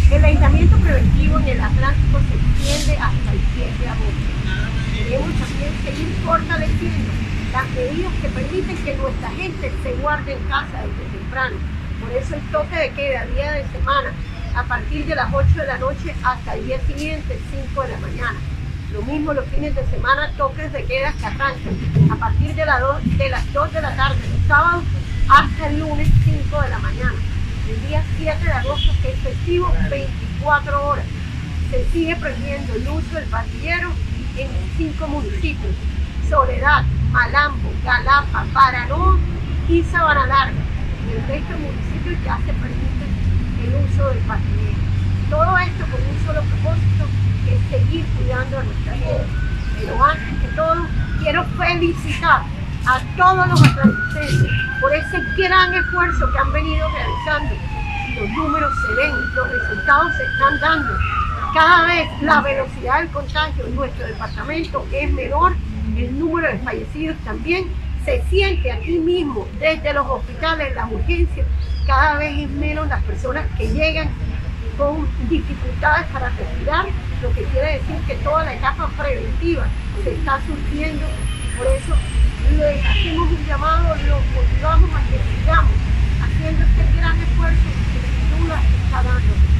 El aislamiento preventivo en el Atlántico se extiende hasta el 10 de agosto. Debemos también seguir fortaleciendo las medidas que permiten que nuestra gente se guarde en casa desde temprano. Por eso el toque de queda día de semana a partir de las 8 de la noche hasta el día siguiente, 5 de la mañana. Lo mismo los fines de semana, toques de queda que arrancan a partir de las 2 de la tarde los sábados hasta el lunes 5 de la mañana. El día 7 de agosto, que es festivo, 24 horas. Se sigue prohibiendo el uso del pastillero en 5 municipios: Soledad, Malambo, Galapa, Baranoa y Sabana Larga. En el resto de municipios ya se permite el uso del pastillero. Todo esto con un solo propósito, que es seguir cuidando a nuestra gente. Pero antes que todo, quiero felicitar a todos los atlanticenses por ese gran esfuerzo que han venido realizando. Los números se ven, los resultados se están dando. Cada vez la velocidad del contagio en nuestro departamento es menor, el número de fallecidos también se siente aquí mismo, desde los hospitales, las urgencias. Cada vez es menos las personas que llegan con dificultades para respirar, lo que quiere decir que toda la etapa preventiva se está surtiendo. Por eso les hacemos un llamado, los motivamos a que sigamos haciendo este gran esfuerzo que sin duda está dando.